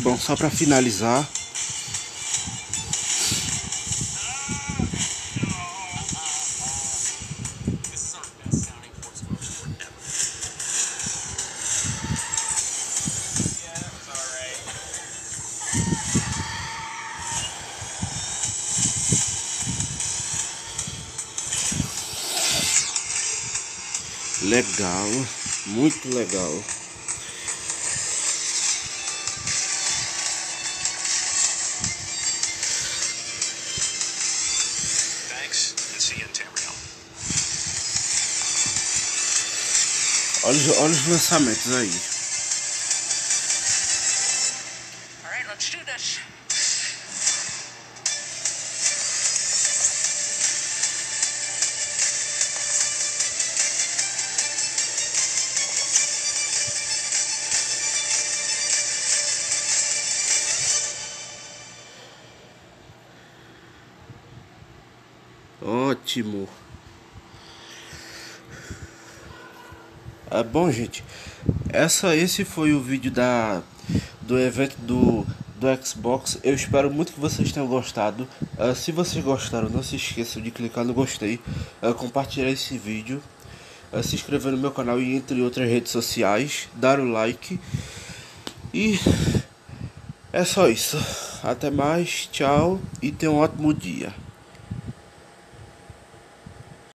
Bom, só para finalizar, legal, muito legal. Olha os lançamentos aí. Alright, let's do this. Ótimo. Bom, gente, esse foi o vídeo do evento do Xbox. Eu espero muito que vocês tenham gostado. Se vocês gostaram, não se esqueçam de clicar no gostei, compartilhar esse vídeo, se inscrever no meu canal e entre outras redes sociais, dar o like. E é só isso. Até mais, tchau e tenha um ótimo dia.